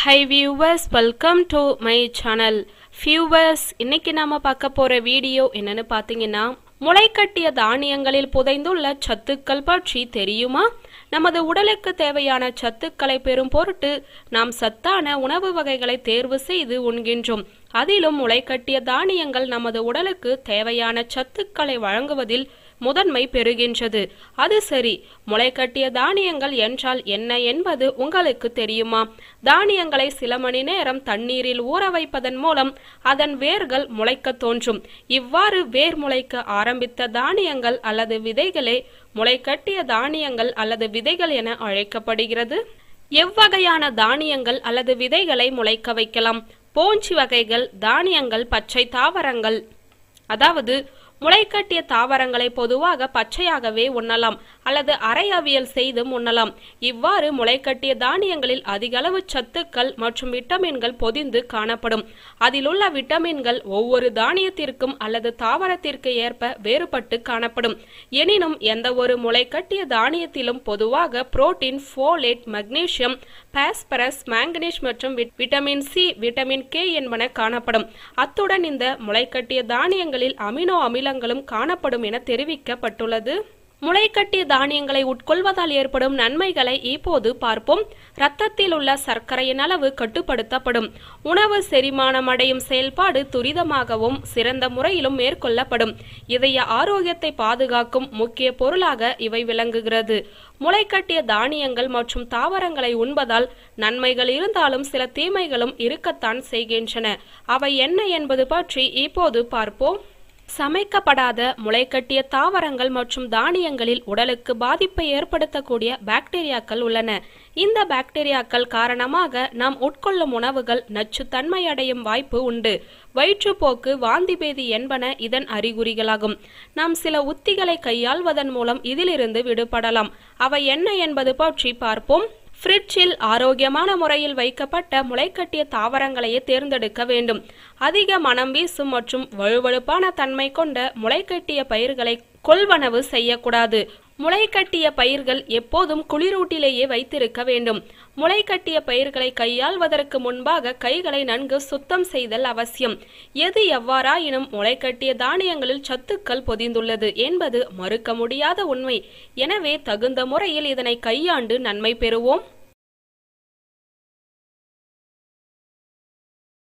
Hi viewers, welcome to my channel. Viewers, இன்னைக்கு நாம பார்க்க போற வீடியோ என்னன்னு பாத்தீங்கன்னா, முளைக்கட்டிய தானியங்களில் புதைந்துள்ள சத்துக்கள் பற்றி தெரியுமா? நமது உடலுக்கு தேவையான சத்துக்களை பெறும் பொருட்டு நாம் சத்தான உணவு வகைகளை தேர்வு செய்து உண்கின்றோம். அதிலும் முளைக்கட்டிய தானியங்கள் நமது உடலுக்கு தேவையான சத்துக்களை வழங்குவதில் முதன்மை பெறுகின்றது. அது சரி, முளைக்கட்டிய தானியங்கள் என்றால் என்ன என்பது உங்களுக்கு தெரியுமா? தானியங்களை சில மணி நேரம் தண்ணீரில் ஊற வைப்பதன் மூலம் அதன் வேர்கள் முளைக்க தோன்றும். இவ்வாறு வேர் முளைக்க ஆரம்பித்த தானியங்கள் அல்லது விதைகளே முளைக்கட்டிய தானியங்கள் அல்லது விதைகள் என அழைக்கப்படுகிறது. எவ்வகையான தானியங்கள் அல்லது விதைகளை முளைக்க வைக்கலாம்? போஞ்சி வகைகள், தானியங்கள், பச்சை தாவரங்கள். அதாவது முளைக்கட்டிய தாவரங்களை பொதுவாக பச்சையாகவே உண்ணலாம் அல்லது அரை அவியல் செய்து உண்ணலாம். இவ்வாறு முளைக்கட்டிய தானியங்களில் அதிகளவு சத்துக்கள் மற்றும் விட்டமின்கள் பொதிந்து காணப்படும். அதில் உள்ள விட்டமின்கள் ஒவ்வொரு தானியத்திற்கும் அல்லது தாவரத்திற்கு ஏற்ப வேறுபட்டு காணப்படும். எனினும் எந்த ஒரு முளைக்கட்டிய தானியத்திலும் பொதுவாக protein, folate, magnesium, phosphorus, manganese மற்றும் விட்டமின் சி, விட்டமின் கே என்பன காணப்படும். அத்துடன் இந்த முளைக்கட்டிய தானியங்களில் அமினோ அமிலங்களும் காணப்படும் என தெரிவிக்கப்பட்டுள்ளது. முளைக்கட்டிய தானியங்களை உட்கொள்வதால் ஏற்படும் நன்மைகளை இப்போது பார்ப்போம். இரத்தத்தில் உள்ள சர்க்கரையின் அளவு கட்டுப்படுத்தப்படும். உணவு செரிமானம் அடையும் செயல்பாடு துரிதமாகவும் சிறந்த முறையிலும் மேற்கொள்ளப்படும். இதய ஆரோக்கியத்தை பாதுகாக்கும் முக்கிய பொருளாக இவை விளங்குகிறது. முளைக்கட்டிய தானியங்கள் மற்றும் தாவரங்களை உண்பதால் நன்மைகள் இருந்தாலும் சில தீமைகளும் இருக்கத்தான் செய்கின்றன. அவை என்ன என்பது பற்றி இப்போது பார்ப்போம். சமைக்கப்படாத முளைக்கட்டிய தாவரங்கள் மற்றும் தானியங்களில் உடலுக்கு பாதிப்பை ஏற்படுத்தக்கூடிய பாக்டீரியாக்கள் உள்ளன. இந்த பாக்டீரியாக்கள் காரணமாக நாம் உட்கொள்ளும் உணவுகள் நச்சுத்தன்மை அடையும் வாய்ப்பு உண்டு. வயிற்றுப்போக்கு, வாந்தி பேதி என்பன இதன் அறிகுறிகளாகும். நாம் சில உத்திகளை கையாள்வதன் மூலம் இதிலிருந்து விடுபடலாம். அவை என்ன என்பது பற்றி பார்ப்போம். ஃப்ரிட்ஜில் ஆரோக்கியமான முறையில் வைக்கப்பட்ட முளைக்கட்டிய தாவரங்களையே தேர்ந்தெடுக்க வேண்டும். அதிக மனம் வீசும் மற்றும் வழுவழுப்பான தன்மை கொண்ட முளைக்கட்டிய பயிர்களை கொள்வனவு செய்யக்கூடாது. முளைக்கட்டிய பயிர்கள் எப்போதும் குளிரூட்டிலேயே வைத்திருக்க வேண்டும். முளைக்கட்டிய பயிர்களை கையாள்வதற்கு முன்பாக கைகளை நன்கு சுத்தம் செய்தல் அவசியம். எது எவ்வாறாயினும் முளைக்கட்டிய தானியங்களில் சத்துக்கள் பொதிந்துள்ளது என்பது மறுக்க முடியாத உண்மை. எனவே தகுந்த முறையில் இதனை கையாண்டு நன்மை பெறுவோம்.